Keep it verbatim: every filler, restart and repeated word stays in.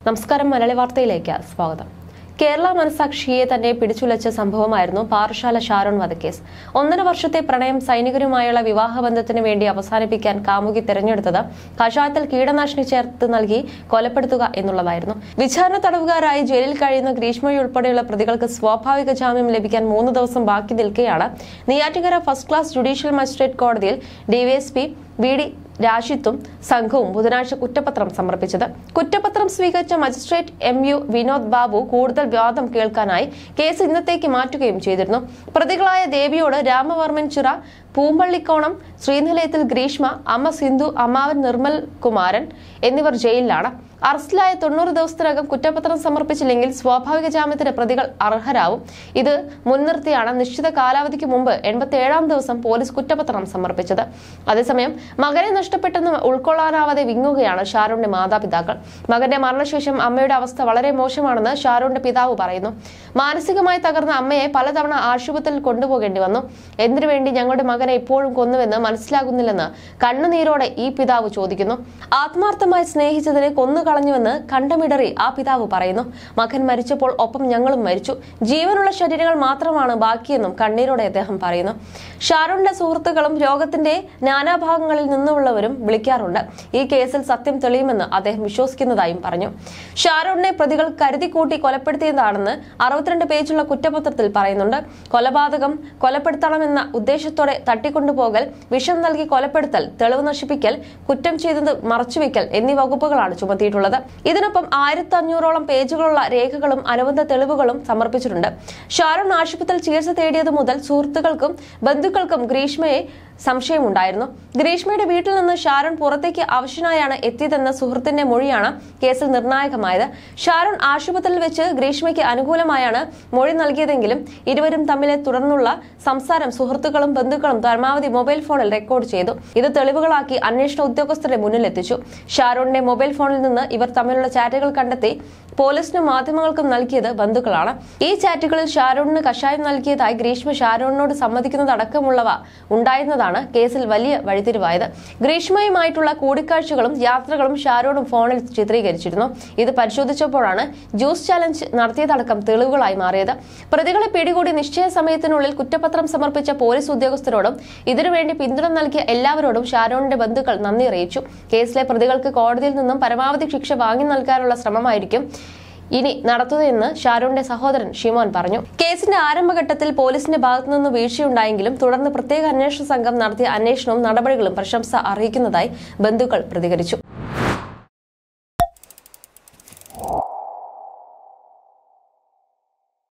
നമസ്കാരം മലയാളി വാർത്തയിലേക്ക് സ്വാഗതം. കേരള മനസാക്ഷിയെ തന്നെ പിടിച്ചുലച്ച സംഭവമായിരുന്നു പാറശാല ഷാരോൺ വധക്കേസ്. ഒന്നര വർഷത്തെ പ്രണയം സൈനികരുമായുള്ള വിവാഹബന്ധത്തിന് വേണ്ടി അവസാനിപ്പിക്കാൻ കാമുകി തെരഞ്ഞെടുത്തത് കഷായത്തിൽ കീടനാശിനി ചേർത്ത് നൽകി കൊലപ്പെടുത്തുക എന്നുള്ളതായിരുന്നു. വിചാരണ തടവുകാരായി ജയിലിൽ കഴിയുന്ന ഗ്രീഷ്മ ഉൾപ്പെടെയുള്ള പ്രതികൾക്ക് സ്വാഭാവിക ജാമ്യം ലഭിക്കാൻ മൂന്ന് ദിവസം ബാക്കി നിൽക്കെയാണ് Neyyattinkara first class judicial magistrate കോടതിയിൽ ഡിവൈഎസ്പി വി ഡി രാഷിത്തും സംഘവും ബുധനാഴ്ച കുറ്റപത്രം സമർപ്പിച്ചത്. കുറ്റപത്രം സ്വീകരിച്ച magistrate M U Vinod Babu കൂടുതൽ വാദം കേൾക്കാനായി കേസ് ഇന്നത്തേക്ക് മാറ്റുകയും ചെയ്തിരുന്നു. പ്രതികളായ ദേവിയോട് രാമവർമ്മൻ ചിറ, പൂമ്പള്ളിക്കോണം ശ്രീനിലയത്തിൽ ഗ്രീഷ്മ, അമ്മ സിന്ധു, അമ്മാവൻ നിർമ്മൽ കുമാരൻ എന്നിവർ ജയിലിലാണ്. അറസ്റ്റിലായ തൊണ്ണൂറ് ദിവസത്തിനകം കുറ്റപത്രം സമർപ്പിച്ചില്ലെങ്കിൽ സ്വാഭാവിക ജാമ്യത്തിന് പ്രതികൾ അർഹരാവും. ഇത് മുൻനിർത്തിയാണ് നിശ്ചിത കാലാവധിക്ക് മുമ്പ് എൺപത്തി ഏഴാം ദിവസം പോലീസ് കുറ്റപത്രം സമർപ്പിച്ചത്. അതേസമയം മകനെ നഷ്ടപ്പെട്ടെന്ന് ഉൾക്കൊള്ളാനാവാതെ വിങ്ങുകയാണ് ഷാരോണിന്റെ മാതാപിതാക്കൾ. മകന്റെ മരണശേഷം അമ്മയുടെ അവസ്ഥ വളരെ മോശമാണെന്ന് ഷാരോണിന്റെ പിതാവ് പറയുന്നു. മാനസികമായി തകർന്ന അമ്മയെ പലതവണ ആശുപത്രിയിൽ കൊണ്ടുപോകേണ്ടി വന്നു. എന്തിനുവേണ്ടി ഞങ്ങളുടെ മകനെ ഇപ്പോഴും കൊന്നുവെന്ന് മനസ്സിലാകുന്നില്ലെന്ന് കണ്ണുനീരോടെ ഈ പിതാവ് ചോദിക്കുന്നു. ആത്മാർത്ഥമായി സ്നേഹിച്ചതിനെ കൊന്നു കളഞ്ഞുവെന്ന് കണ്ടമിടറി ആ പിതാവ് പറയുന്നു. മകൻ മരിച്ചപ്പോൾ ഒപ്പം ഞങ്ങളും മരിച്ചു. ജീവനുള്ള ശരീരങ്ങൾ മാത്രമാണ് ബാക്കിയെന്നും കണ്ണീരോടെ അദ്ദേഹം പറയുന്നു. ഷാരോണിന്റെ സുഹൃത്തുക്കളും ലോകത്തിന്റെ നാനാഭാഗങ്ങളിൽ നിന്നുള്ളവരും വിളിക്കാറുണ്ട്. ഈ കേസിൽ സത്യം തെളിയുമെന്ന് അദ്ദേഹം വിശ്വസിക്കുന്നതായും പറഞ്ഞു. ഷാരോണിനെ പ്രതികൾ കരുതിക്കൂട്ടി കൊലപ്പെടുത്തിയതാണെന്ന് അറുപത്തിരണ്ട് പേജുള്ള കുറ്റപത്രത്തിൽ പറയുന്നുണ്ട്. കൊലപാതകം, കൊലപ്പെടുത്തണമെന്ന ഉദ്ദേശത്തോടെ തട്ടിക്കൊണ്ടുപോകൽ, വിഷം നൽകി കൊലപ്പെടുത്തൽ, തെളിവ് നശിപ്പിക്കൽ, കുറ്റം ചെയ്തത് മറച്ചുവെക്കൽ എന്നീ വകുപ്പുകളാണ് ചുമത്തിയിട്ടുള്ളത്. ഇതിനൊപ്പം ആയിരത്തി അഞ്ഞൂറോളം പേജുകളുള്ള രേഖകളും അനുബന്ധ തെളിവുകളും സമർപ്പിച്ചിട്ടുണ്ട്. ഷാരോൺ ആശുപത്രിയിൽ ചികിത്സ തേടിയത് മുതൽ സുഹൃത്തുക്കൾക്കും ബന്ധുക്കൾക്കും ഗ്രീഷ്മയെ സംശയമുണ്ടായിരുന്നു. ഗ്രീഷ്മയുടെ വീട്ടിൽ നിന്ന് ഷാരോൺ പുറത്തേക്ക് അവശനായാണ് എത്തിയതെന്ന സുഹൃത്തിന്റെ മൊഴിയാണ് കേസിൽ നിർണായകമായത്. ഷാരോൺ ആശുപത്രിയിൽ വെച്ച് ഗ്രീഷ്മയ്ക്ക് അനുകൂലമായാണ് മൊഴി നൽകിയതെങ്കിലും ഇരുവരും തമ്മിലെ തുടർന്നുള്ള സംസാരം സുഹൃത്തുക്കളും ബന്ധുക്കളും പരമാവധി മൊബൈൽ ഫോണിൽ റെക്കോർഡ് ചെയ്തു. ഇത് തെളിവുകളാക്കി അന്വേഷണ ഉദ്യോഗസ്ഥരുടെ മുന്നിലെത്തിച്ചു. ഷാരോണിന്റെ മൊബൈൽ ഫോണിൽ നിന്ന് ഇവർ തമ്മിലുള്ള ചാറ്റുകൾ കണ്ടെത്തി പോലീസിനും മാധ്യമങ്ങൾക്കും നൽകിയത് ബന്ധുക്കളാണ്. ഈ ചാറ്റുകളിൽ ഷാരോണിന് കഷായം നൽകിയതായി ഗ്രീഷ്മ ഷാരോണിനോട് സമ്മതിക്കുന്നതടക്കമുള്ളവ ഉണ്ടായിരുന്നതാണ് കേസിൽ വലിയ വഴിത്തിരിവായത്. ഗ്രീഷ്മയുമായിട്ടുള്ള കൂടിക്കാഴ്ചകളും യാത്രകളും ഷാരോണും ഫോണിൽ ചിത്രീകരിച്ചിരുന്നു. ഇത് പരിശോധിച്ചപ്പോഴാണ് ജ്യൂസ് ചാലഞ്ച് നടത്തിയതടക്കം തെളിവുകളായി മാറിയത്. പ്രതികളെ പിടികൂടി നിശ്ചയ സമയത്തിനുള്ളിൽ കുറ്റപത്രം സമർപ്പിച്ച പോലീസ് ഉദ്യോഗസ്ഥരോടും ഇതിനുവേണ്ടി പിന്തുണ നൽകിയ എല്ലാവരോടും ഷാരോണിന്റെ ബന്ധുക്കൾ നന്ദി അറിയിച്ചു. കേസിലെ പ്രതികൾക്ക് കോടതിയിൽ നിന്നും പരമാവധി ശിക്ഷ വാങ്ങി നൽകാനുള്ള ശ്രമമായിരിക്കും ഇനി നടത്തുന്നതെന്ന് ഷാരോണിന്റെ സഹോദരൻ ഷിമോൻ പറഞ്ഞു. കേസിന്റെ ആരംഭഘട്ടത്തിൽ പോലീസിന്റെ ഭാഗത്തുനിന്ന് വീഴ്ചയുണ്ടായെങ്കിലും തുടർന്ന് പ്രത്യേക അന്വേഷണ സംഘം നടത്തിയ അന്വേഷണവും നടപടികളും പ്രശംസ അർഹിക്കുന്നതായി ബന്ധുക്കൾ പ്രതികരിച്ചു.